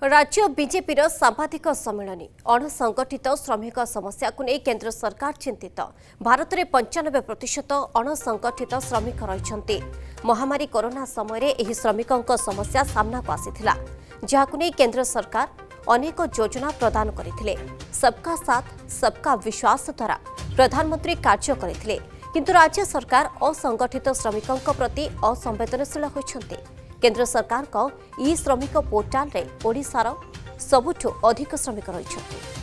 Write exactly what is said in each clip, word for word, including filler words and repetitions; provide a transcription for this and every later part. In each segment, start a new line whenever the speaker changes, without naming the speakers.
राज्य बीजेपी सांबादिक सम्मेलन अणसंगठित श्रमिक समस्या को नहीं केंद्र सरकार चिंतित। भारत में पंचानबे प्रतिशत अणसंगठित श्रमिक रही। महामारी कोरोना समय यह श्रमिकों समस्या सामना को आसीथिला, जहां नहीं केंद्र सरकार अनेक योजना प्रदान करथिले। सबका साथ सबका विश्वास द्वारा प्रधानमंत्री कार्य करथिले, किंतु राज्य सरकार असंगठित श्रमिकों प्रति असंवेदनशील होइछन्ते। केंद्र सरकार को ई श्रमिक पोर्टाल रे ओडिशार सबुठु अधिक श्रमिक रही।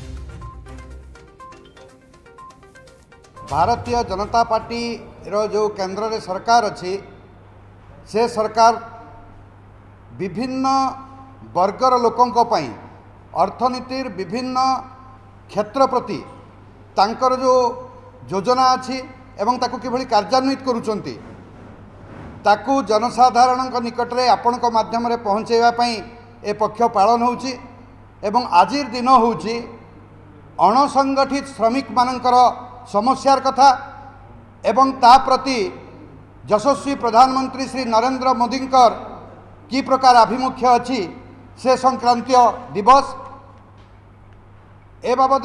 भारतीय जनता पार्टी रो जो केंद्र रे सरकार अच्छी से सरकार विभिन्न वर्गर लोकों पई अर्थनीतिर विभिन्न क्षेत्र प्रति तांकर जो योजना अच्छी एवं ताकू किभली कार्यान्वित करूचंती ताकू जनसाधारण निकट में आपण माध्यम पहुँचाई ए पक्ष पालन होउची। एवं आजिर दिन होउची अणसंगठित श्रमिक मानकर समस्यार कथा एवं ता प्रति यशस्वी प्रधानमंत्री श्री नरेंद्र मोदींकर की प्रकार आभिमुख्य अच्छी से संक्रांतीय दिवस ए बाबद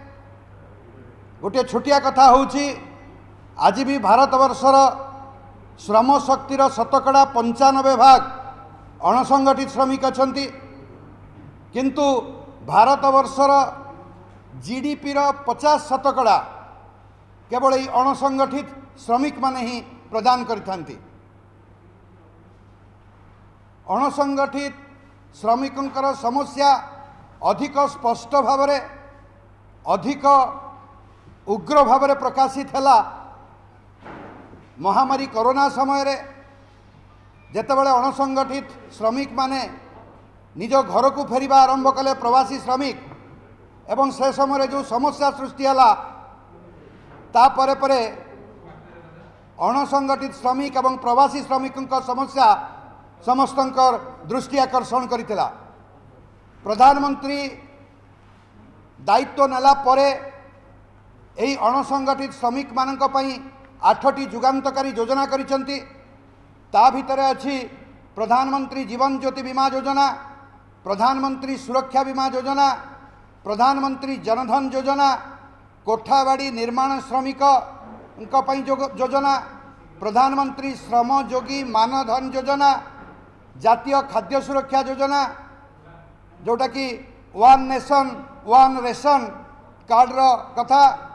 गोटे छोटिया कथा होउची। आज भी भारतवर्षर श्रम शक्तिर शतकड़ा पंचानबे भाग अणसंगठित श्रमिक अछंती, किंतु भारतवर्षर जीडीपी रो पचास शतकड़ा केवल ये अणसंगठित श्रमिक माने ही प्रदान करिथांती। अणसंगठित श्रमिकंकर समस्या अधिक स्पष्ट भावरे अधिक उग्र भावरे प्रकाशित हैला महामारी कोरोना समय रे, जेतेबेले अणसंगठित श्रमिक माने निज घर को फेरिबा आरंभ कले प्रवासी श्रमिक एवं से समय जो समस्या सृष्टि हैला ता परे परे अणसंगठित श्रमिक एवं प्रवासी श्रमिकों समस्या समस्तंकर दृष्टि आकर्षण करितला। प्रधानमंत्री दायित्व नेला परे एही अणसंगठित श्रमिक मानक पई आठटी जुगान्तकारी योजना करिसंती। ता भितरे अछि प्रधानमंत्री जीवन ज्योति बीमा योजना, प्रधानमंत्री सुरक्षा बीमा योजना, प्रधानमंत्री जनधन योजना, कोठाबाड़ी निर्माण श्रमिक योजना, प्रधानमंत्री श्रमयोगी मानधन योजना, जातीय खाद्य सुरक्षा योजना जोटा कि one nation one ration card रो कथा,